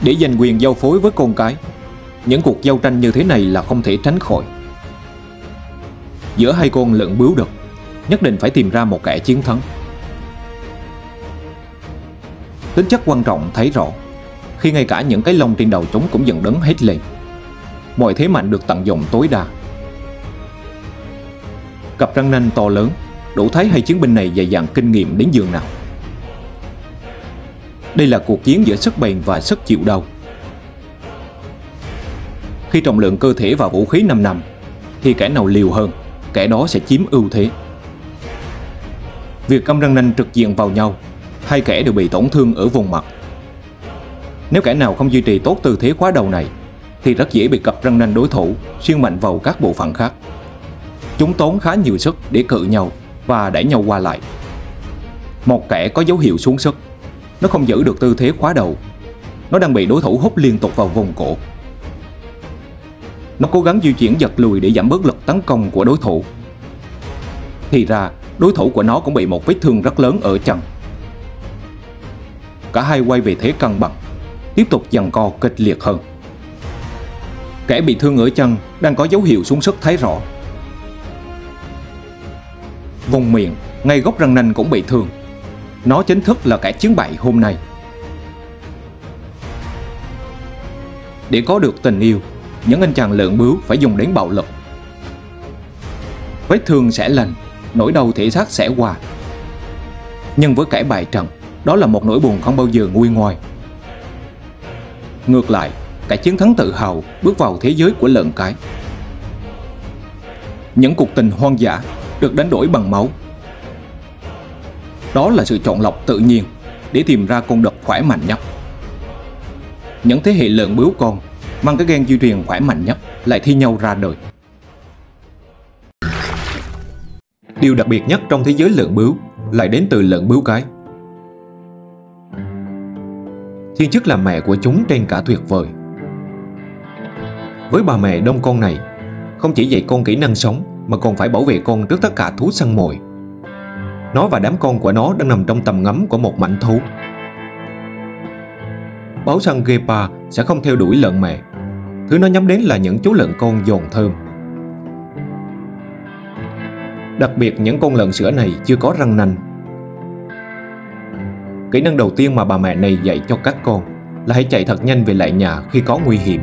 Để giành quyền giao phối với con cái, những cuộc giao tranh như thế này là không thể tránh khỏi. Giữa hai con lợn bướu đực, nhất định phải tìm ra một kẻ chiến thắng. Tính chất quan trọng thấy rõ khi ngay cả những cái lông trên đầu chúng cũng dần đứng hết lên. Mọi thế mạnh được tận dụng tối đa. Cặp răng nanh to lớn đủ thấy hai chiến binh này dày dặn kinh nghiệm đến giường nào. Đây là cuộc chiến giữa sức bền và sức chịu đau. Khi trọng lượng cơ thể và vũ khí 5 thì kẻ nào liều hơn, kẻ đó sẽ chiếm ưu thế. Việc căm răng nanh trực diện vào nhau, hai kẻ đều bị tổn thương ở vùng mặt. Nếu kẻ nào không duy trì tốt tư thế khóa đầu này thì rất dễ bị cặp răng nanh đối thủ xuyên mạnh vào các bộ phận khác. Chúng tốn khá nhiều sức để cự nhau và đẩy nhau qua lại. Một kẻ có dấu hiệu xuống sức, nó không giữ được tư thế khóa đầu, nó đang bị đối thủ hút liên tục vào vùng cổ. Nó cố gắng di chuyển giật lùi để giảm bớt lực tấn công của đối thủ. Thì ra đối thủ của nó cũng bị một vết thương rất lớn ở chân. Cả hai quay về thế cân bằng, tiếp tục giằng co kịch liệt hơn. Kẻ bị thương ở chân đang có dấu hiệu xuống sức thấy rõ. Vùng miệng, ngay gốc răng nanh cũng bị thương. Nó chính thức là kẻ chiến bại hôm nay. Để có được tình yêu, những anh chàng lợn bướu phải dùng đến bạo lực. Vết thương sẽ lành, nỗi đau thể xác sẽ qua. Nhưng với kẻ bại trận, đó là một nỗi buồn không bao giờ nguôi ngoai. Ngược lại, kẻ chiến thắng tự hào bước vào thế giới của lợn cái. Những cuộc tình hoang dã được đánh đổi bằng máu. Đó là sự chọn lọc tự nhiên để tìm ra con đực khỏe mạnh nhất. Những thế hệ lợn bướu con mang cái gen di truyền khỏe mạnh nhất lại thi nhau ra đời. Điều đặc biệt nhất trong thế giới lợn bướu lại đến từ lợn bướu cái. Thiên chức làm mẹ của chúng trên cả tuyệt vời. Với bà mẹ đông con này, không chỉ dạy con kỹ năng sống mà còn phải bảo vệ con trước tất cả thú săn mồi. Nó và đám con của nó đang nằm trong tầm ngắm của một mảnh thú. Báo săn Gepa sẽ không theo đuổi lợn mẹ. Thứ nó nhắm đến là những chú lợn con giòn thơm. Đặc biệt những con lợn sữa này chưa có răng nanh. Kỹ năng đầu tiên mà bà mẹ này dạy cho các con là hãy chạy thật nhanh về lại nhà khi có nguy hiểm.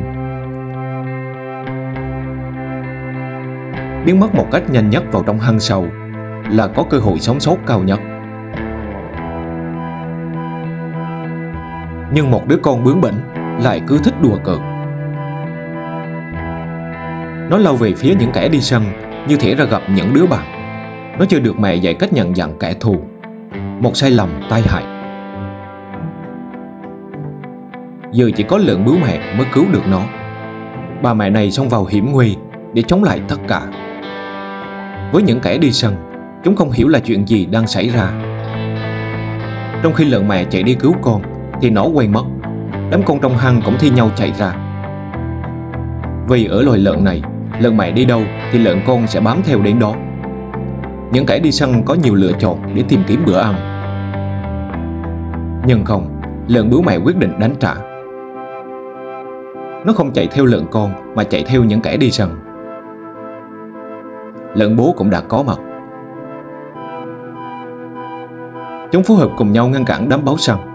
Biến mất một cách nhanh nhất vào trong hang sâu là có cơ hội sống sót cao nhất. Nhưng một đứa con bướng bỉnh lại cứ thích đùa cợt. Nó lao về phía những kẻ đi săn như thể ra gặp những đứa bạn. Nó chưa được mẹ dạy cách nhận dạng kẻ thù. Một sai lầm tai hại. Giờ chỉ có lợn bướu mẹ mới cứu được nó. Bà mẹ này xông vào hiểm nguy để chống lại tất cả. Với những kẻ đi săn, chúng không hiểu là chuyện gì đang xảy ra. Trong khi lợn mẹ chạy đi cứu con thì nó quay mất. Đám con trong hang cũng thi nhau chạy ra. Vì ở loài lợn này, lợn mẹ đi đâu thì lợn con sẽ bám theo đến đó. Những kẻ đi săn có nhiều lựa chọn để tìm kiếm bữa ăn. Nhưng không, lợn bướu mẹ quyết định đánh trả. Nó không chạy theo lợn con mà chạy theo những kẻ đi săn. Lợn bố cũng đã có mặt. Chúng phối hợp cùng nhau ngăn cản đám báo săn.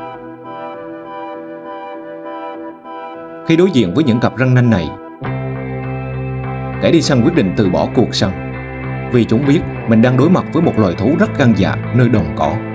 Khi đối diện với những cặp răng nanh này, kẻ đi săn quyết định từ bỏ cuộc săn. Vì chúng biết mình đang đối mặt với một loài thú rất gan dạ nơi đồng cỏ.